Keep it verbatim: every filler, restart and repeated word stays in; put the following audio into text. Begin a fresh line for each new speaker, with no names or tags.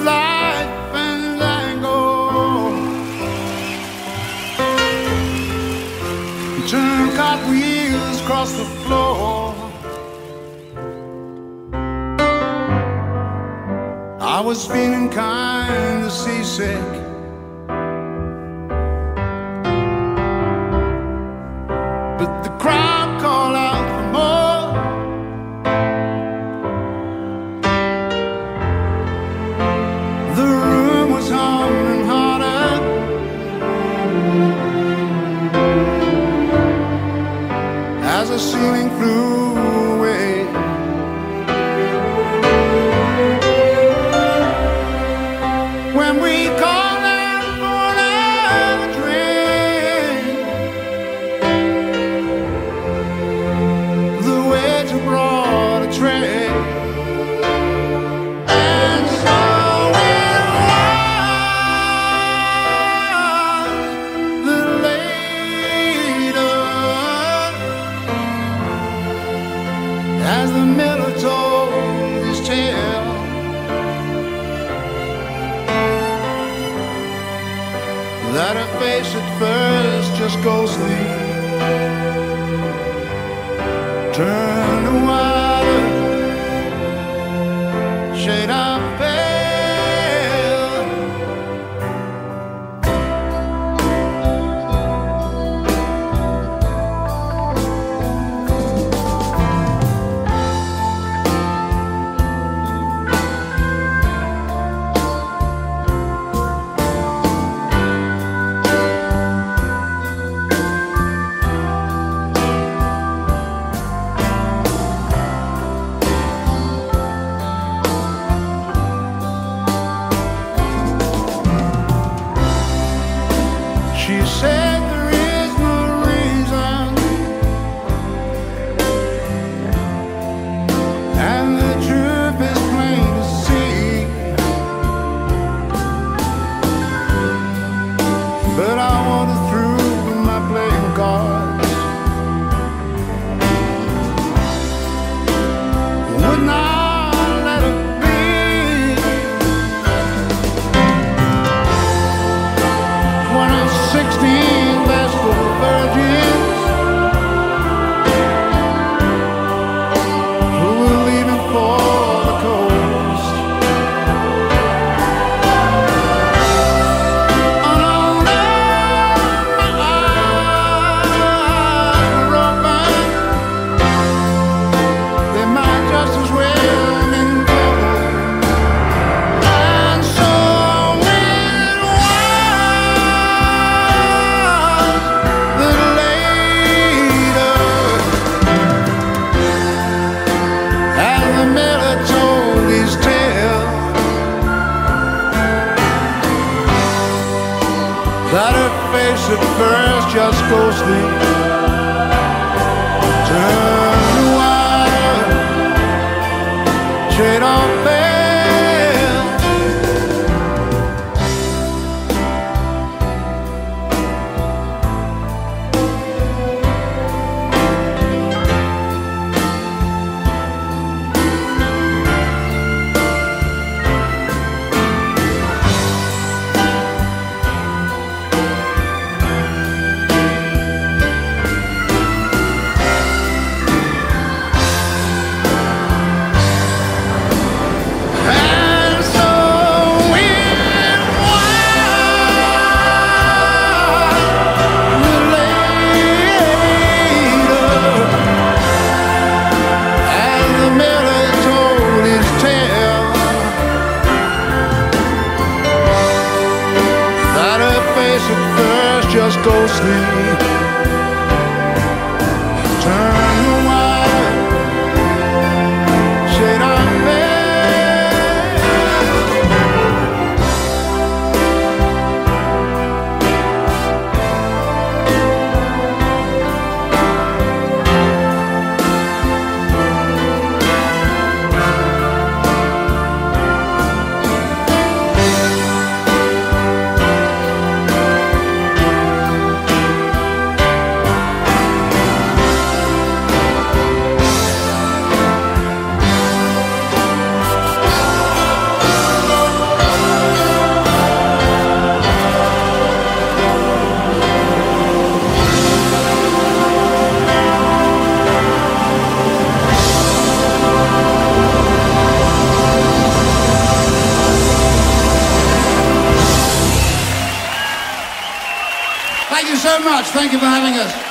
life and let go. Turn cartwheels across the floor. I was feeling kind of seasick, but the crowd called out for more. The room was humming harder. As the ceiling flew away, when we called out for another drink, the waiter brought a tray, and so it was that later, as the miller told his tale, that her face at first just ghostly turned to water, shade of pale. She said there is no reason, and the truth is plain to see, but I wanted through with my playing cards. Would not let it be. When I was sixteen, vestal virgins who were leaving for the coast. And I'll never my eyes were open. They might just as well been closed. And so it was that later, as the miller told his tale, that her face at first just ghostly turned to water, shade of pale. And so it was later, as the miller told his tale, that her face at first just ghostly turned to white, shade of pale. so much. Thank you for having us.